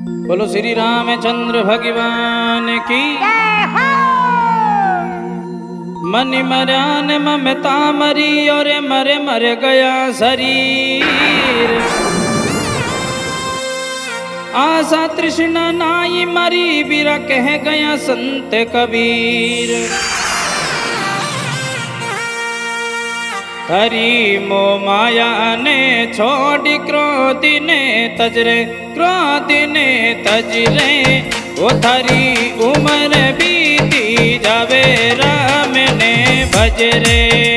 बोलो श्री रामचंद्र भगवान की। मन मरान ममता मरी और मर मर गया शरीर। आशा तृष्णा नाई मरी बिरा कह गया संत कबीर। हरि मो माया ने छोड़ी क्रोध ने तजरे, क्रोध ने तजरे। वो थारी उम्र बीती जावे राम ने भजरे।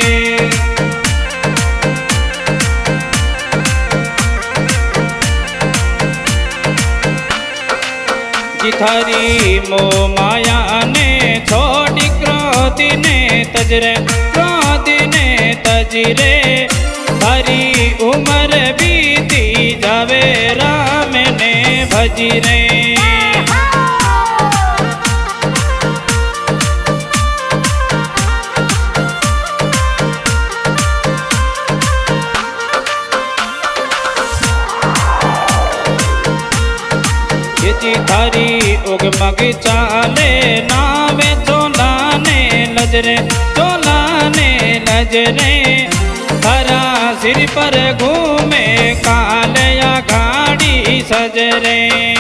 जिथारी मो माया ने छोड़ी क्रोध ने तजरे, क्रोध ने तजरे। हरी उम्र बीती जावे राम ने भजरे। थारी उगमग चाले नावे चोलाने नजरे, चोलाने नजरे। हरा सिर पर घूमे काले या गाड़ी सजरे।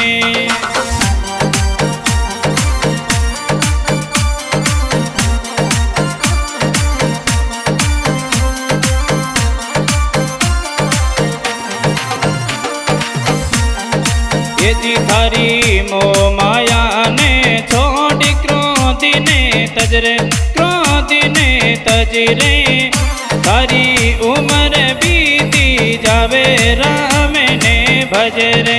ये जी थारी मो माया ने छोड़ी क्रोध ने तजरे, क्रोध ने तजरे। थारी उम्र बीती जावे राम ने भजरे।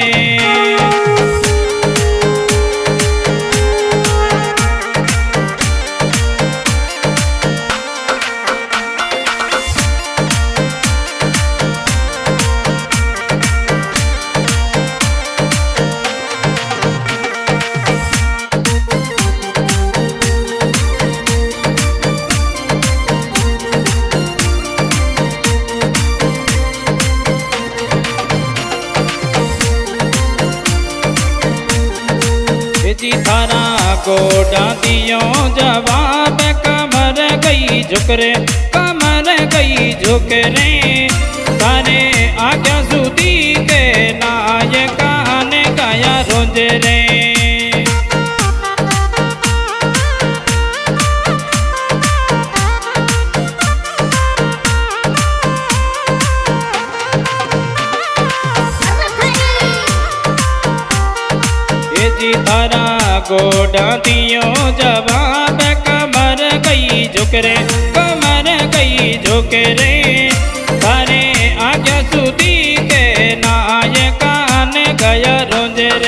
थारा गोडा दियो जवाब कमर गई झुकरे, कमर गई झुकरे। थारे आज्ञा सुधी के नायका ने गाया रोजरे। थारा गोडा दियो जवाब कमर गई झुकरे, कमर गई झुकरे। थारे आज्ञा सुधी के नायका ने गया रोजरे।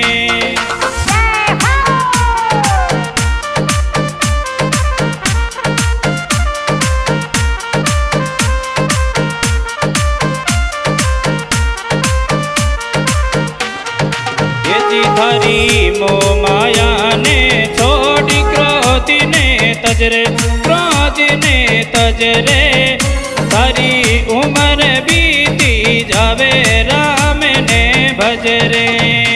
थारी मो माया ने छोड़ी क्रोध ने तजरे, क्रोध ने तजरे। थारी उम्र बीती जावे राम ने भजरे।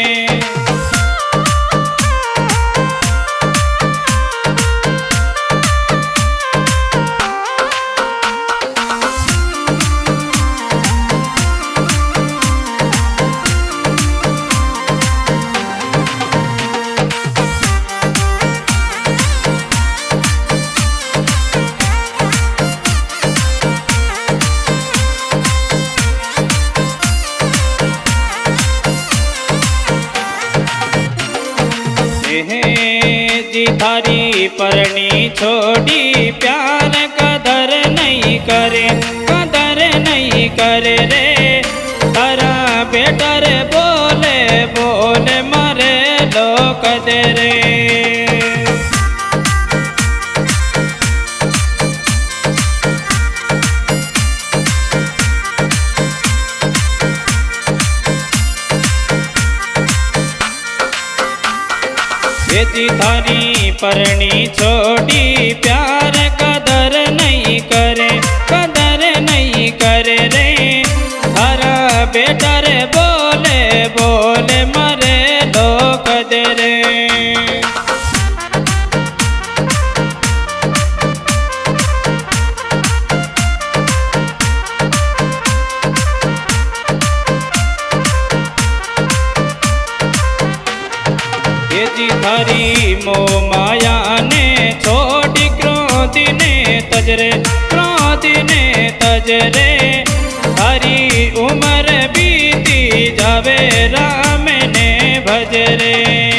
जी थारी परनी छोड़ी प्यार कदर नहीं करे, कदर नहीं करे रे। तारा बेटर बोले बोले मरे लोग दे रे। जी थारी परनी छोड़ी प्यार कदर नहीं करे, कदर नहीं करे रे। हरा बेटर बोले बोले मरे बदरे। ये जी थारी मोह माया ने छोड़ी क्रोध ने तजरे, क्रोध ने तजरे। थारी उम्र बीती जावे राम ने भजरे।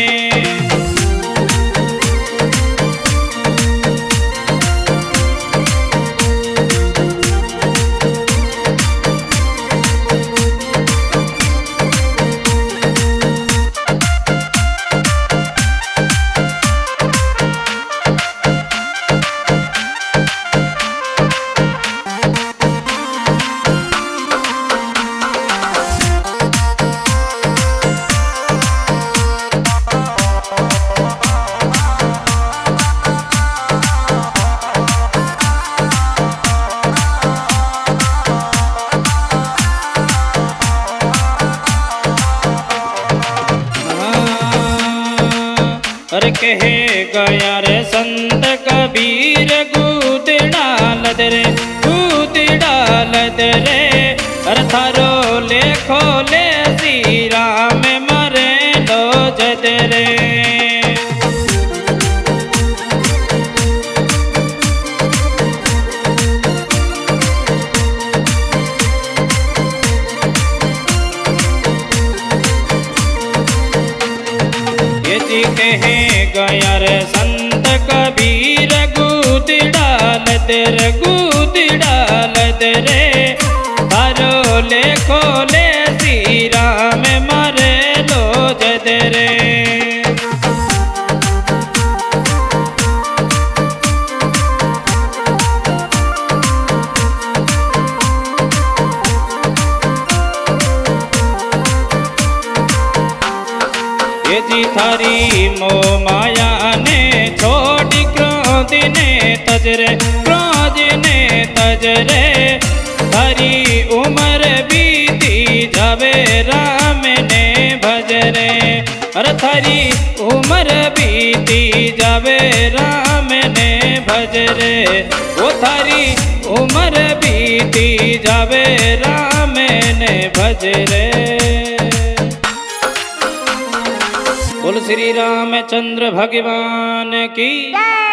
अरे कहे गया रे संत कबीर गूद डालत रे, गूद डालत रे। अरे थारो लेखो ले श्री राम मरे लो जद रे। कहे गया रे संत कबीर गूद डालत रे, गूद डालत रे। थारो लेखो ले श्री राम मरे लो जद रे। ये जी थारी मोह माया ने छोड़ी क्रोध ने तजरे, क्रोध ने तजरे। थारी उम्र बीती जावे राम ने भजरे। अरे थारी उम्र बीती जावे राम ने भजरे। वो थारी उम्र बीती जावे राम ने भजरे। बोल श्री रामचंद्र भगवान की।